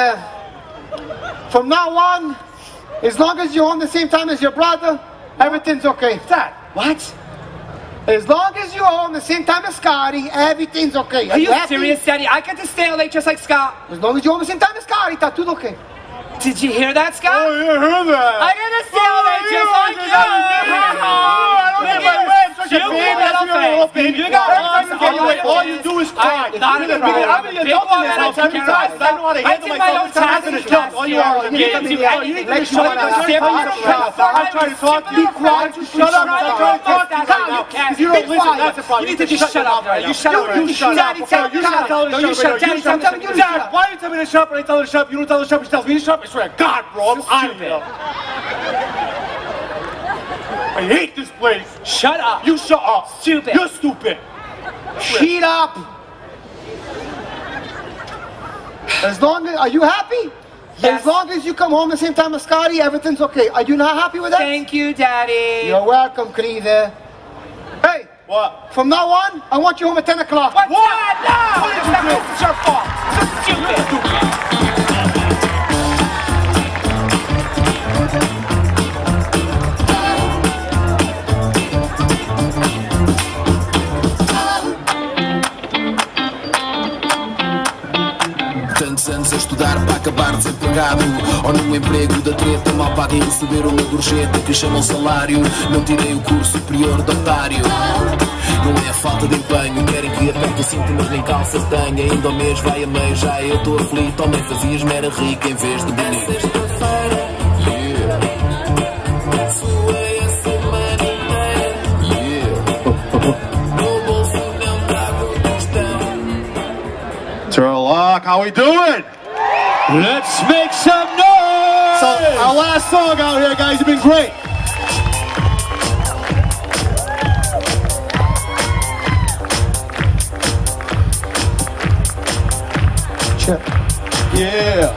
from now on, as long as you're home the same time as your brother, everything's okay. Dad, what? As long as you're home the same time as Scotty, everything's okay. Are you serious, Daddy? I get to stay late just like Scott. As long as you're home the same time as Scotty, tá tudo okay. Did you hear that, Scott? Oh, yeah, I heard that. I get to stay late just like you. I don't get my way. I'm such a baby. That's your little baby. You got all you do is cry. I'm an adult in this house every time. I know how to handle myself. I'm in a job. All you are. You need to shut up. I'm trying to talk to you. Shut up. I'm trying to talk to you. Because you don't listen. That's a problem. You need to just shut up. You shut up. You shut up. You should tell her to shut up. Dad, why do you tell me to shut up and I tell her to shut up? You don't tell her to shut up. She tells me to shut up. I swear to God, bro, I'm out of here. I hate this place. Shut up. You shut up. Stupid. You're stupid. Shut up. As long as, are you happy? Yes. As long as you come home the same time as Scotty, everything's okay. Are you not happy with that? Thank you, Daddy. You're welcome, querida. Hey. What? From now on, I want you home at 10 o'clock. What? No! It's your fault. So stupid. Tantos anos a estudar para acabar desempregado, ou num emprego da treta, mal paga e receber uma gorjeta que chamam salário. Não tirei o curso superior de otário. Não é a falta de empenho, querem que aperte o cinto mas nem calças tenha. Ainda ao mês vai a meio, já eu estou aflito. Homem fazias-me era rico em vez de bonito. Sexta-feira, suei a semana inteira. No bolso Turlock, how we doing? Let's make some noise! So, our last song out here, guys, have been great. Yeah.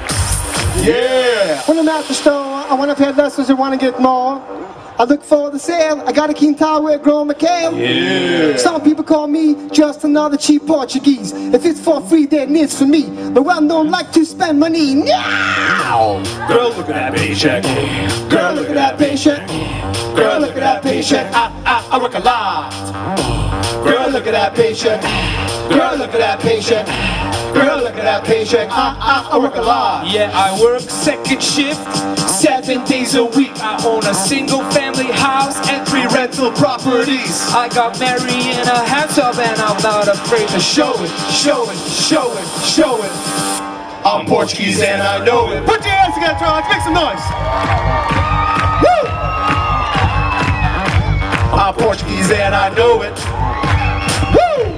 Yeah. When I'm at the store, I want to pay lessons and want to get more. I look for the sale. I got a quintal where grow my kale. Yeah. Some people call me just another cheap Portuguese. If it's for free, then it's for me. But I don't like to spend money now. Girl, look at that paycheck. Girl, look at that paycheck. Girl, look at that paycheck. I work a lot. Girl, look at that paycheck. Girl, look at that paycheck. Girl, look at that paycheck. I work a lot. Yeah, I work second shift, 7 days a week. I own a single family house and 3 rental properties. I got married in a hot tub and I'm not afraid to show it, show it, show it, show it. I'm Portuguese and I know it. Put your hands together, Turlock. Make some noise. Woo! I'm Portuguese and I know it. Woo!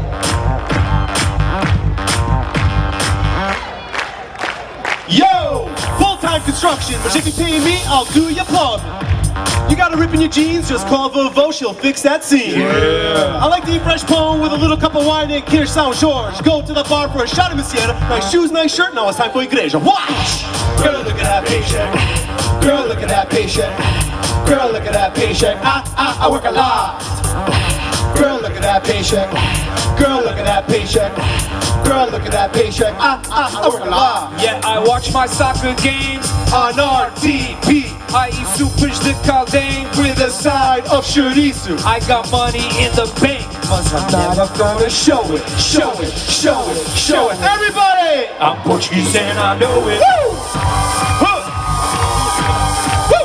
Yo! Full-time construction, but if you pay me, I'll do your plumbing. You got a rip in your jeans, just call Vovo, she'll fix that scene. Yeah. I like to eat fresh pone with a little cup of wine and Kirsch São Jorge. Go to the bar for a shot of Messiana. Nice shoes, nice shirt, now it's time for igreja. Watch! Girl, look at that paycheck. Girl, look at that paycheck. Girl, look at that paycheck. I work a lot. Girl, look at that paycheck. Girl, look at that paycheck. Girl, look at that paycheck. I work a lot. Yeah, I watch my soccer games On RTP, I eat supers de caldein with a side of chorizo. I got money in the bank, but I'm never gonna show it, show it, show it, show it. Everybody! I'm Portuguese and I know it. Woo! Huh! Woo!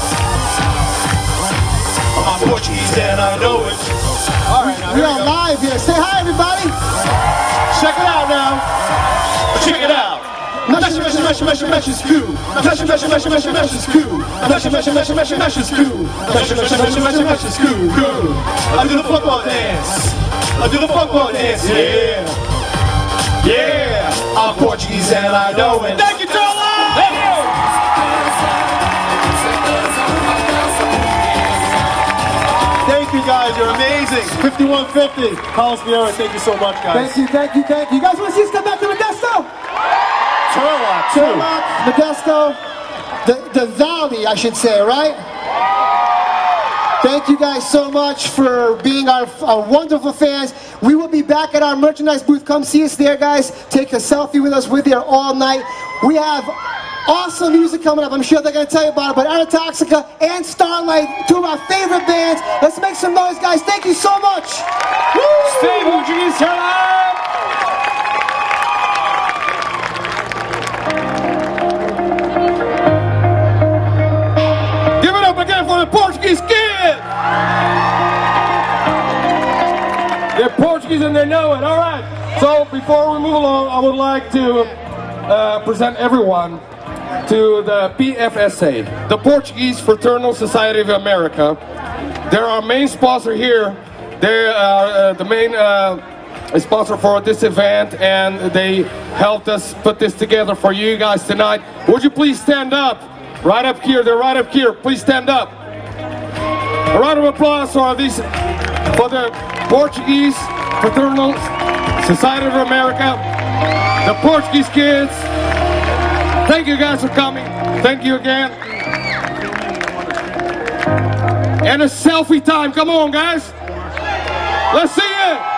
I'm Portuguese and I know it. All right, now We here are we go. live here. Say hi, everybody. Check it out now. Check it out. Mesh, mesh, mesh, mesh, mesh is cool. Mesh, mesh, mesh, mesh, mesh is cool. Mesh, mesh, mesh, mesh, mesh is cool. Mesh, mesh, mesh, mesh, mesh is cool. Cool. I do the football dance. I do the football dance. Yeah. Yeah. I'm Portuguese and I know it. Thank you, Turlock. Thank you guys, you're amazing. 5150. Carlos Vieira, thank you so much, guys. Thank you, thank you, thank you. You guys want to see us come back to Modesto? Turlock, too. Turlock, Modesto, the Valley, I should say, right? Thank you guys so much for being our wonderful fans. We will be back at our merchandise booth. Come see us there, guys. Take a selfie with us. We're there all night. We have awesome music coming up. I'm sure they're going to tell you about it. But Aratoxica and Starlight, 2 of our favorite bands. Let's make some noise, guys. Thank you so much. Woo! Stay Portuguese, Turlock! Give it up again for the Portuguese kid! They're Portuguese and they know it. All right. So before we move along, I would like to present everyone to the PFSA, the Portuguese Fraternal Society of America. They're our main sponsor here. They are the main sponsor for this event, and they helped us put this together for you guys tonight. Would you please stand up? Right up here, they're right up here. Please stand up. A round of applause for these, for the Portuguese Fraternal Society of America, the Portuguese kids. Thank you guys for coming. Thank you again. And a selfie time. Come on, guys. Let's see it.